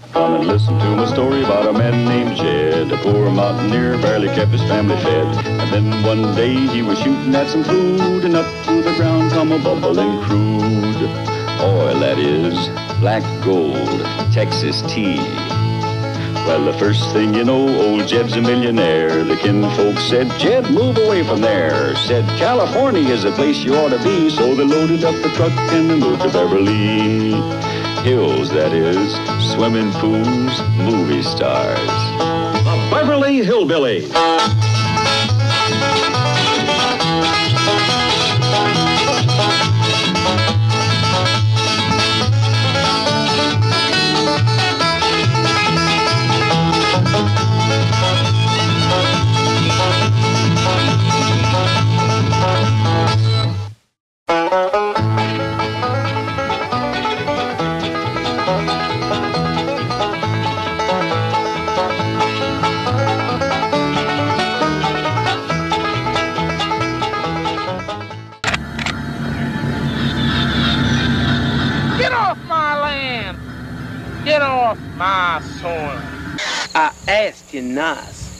Come and listen to my story about a man named Jed. A poor mountaineer barely kept his family fed. And then one day he was shooting at some food, and up to the ground come a bubbling crude oil, that is, black gold, Texas tea. Well, the first thing you know, old Jed's a millionaire. The kinfolk said, Jed, move away from there. Said, California is a place you ought to be. So they loaded up the truck and they moved to Beverly Hills, that is, swimming pools, movie stars. The Beverly Hillbillies. Get off my soil. I ask you nice.